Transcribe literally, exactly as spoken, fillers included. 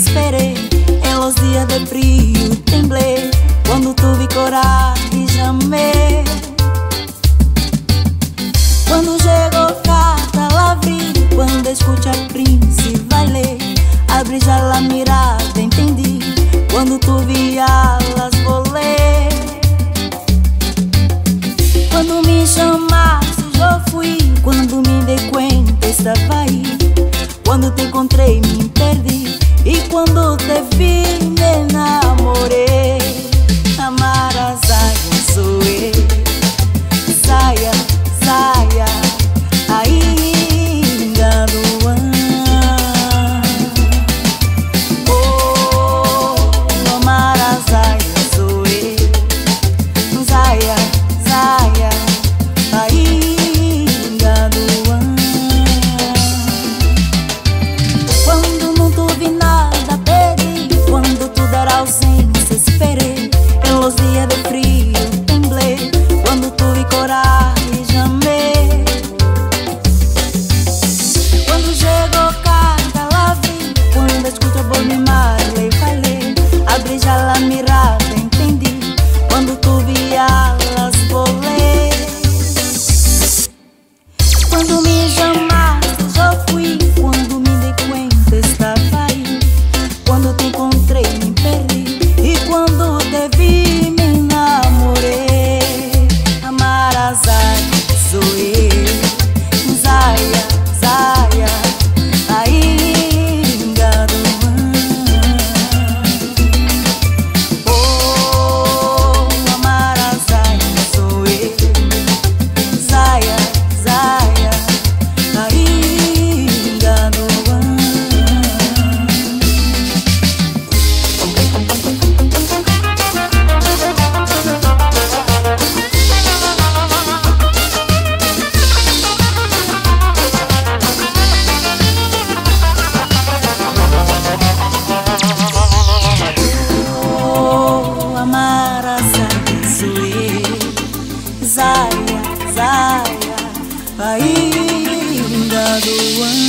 esperé. En los días de frío temblé, cuando tuve coraje llamé. Cuando llegó carta la abrí, cuando escuché al príncipe bailé. Al brillar la mirada entendí, cuando tuve alas volé. Cuando me chamaste yo fui, cuando me dei cuenta estaba ahí. Cuando te encontré me perdí, y cuando te vi me enamoré. Amara Zaya soy, Zaya, Zaya, ainda no ar. Oh, Amara Zaya soy, Zaya, Zaya, ainda no ar. Quando não tuve nada pedi, quando tudo era ausência esperei. En los días de frío temblé, cuando tuve coraje llamé. Quando chegou carta la abrí, quando escucho por mi mar le falei. Al brillar la mirada entendi, quando tuve alas volé. Quando me chamaste eu fui, quando me dei cuenta estava aí. Quando te encontrei me perdi, e quando te vi me enamorei. Amara Zaya soy, Zaya, Zaya, ainda no ar. Oh, Amara Zaya soy, Zaya, Zaya, ainda no ar. Oh, Amara Zaya soy, Zaya, Zaya, ainda no ar.